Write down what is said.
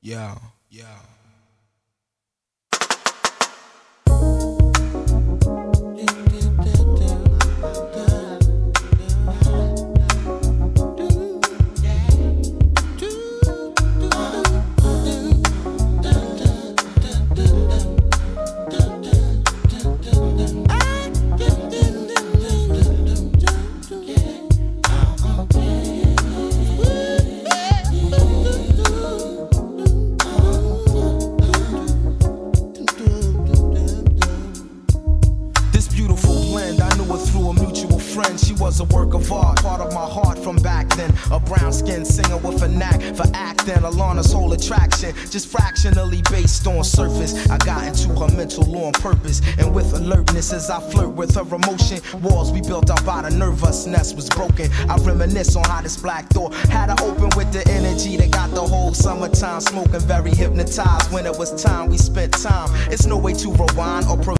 Yeah. Through a mutual friend, she was a work of art, part of my heart from back then. A brown-skinned singer with a knack for acting, Alana's whole attraction, just fractionally based on surface. I got into her mental law on purpose, and with alertness as I flirt with her emotion, walls we built up out of nervousness was broken. I reminisce on how this black door had to open with the energy that got the whole summertime smoking, very hypnotized. When it was time, we spent time. It's no way to rewind or